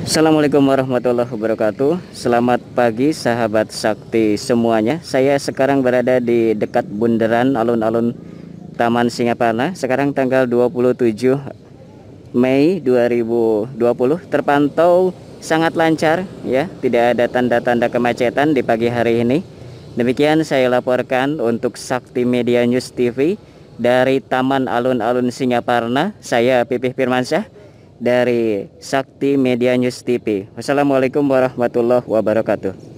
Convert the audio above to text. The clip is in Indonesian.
Assalamualaikum warahmatullahi wabarakatuh. Selamat pagi sahabat sakti semuanya. Saya sekarang berada di dekat bundaran alun-alun Taman Singaparna. Sekarang tanggal 27 Mei 2020. Terpantau sangat lancar ya, tidak ada tanda-tanda kemacetan di pagi hari ini. Demikian saya laporkan untuk Sakti Media News TV dari Taman Alun-Alun Singaparna. Saya Pipih Firmansyah dari Sakti Media News TV. Wassalamualaikum warahmatullahi wabarakatuh.